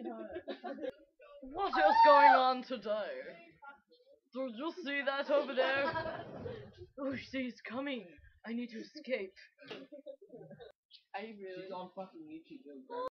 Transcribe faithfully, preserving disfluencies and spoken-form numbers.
What is going on today? Did you see that over there? Oh, she's coming. I need to escape. I really. She's on fucking YouTube.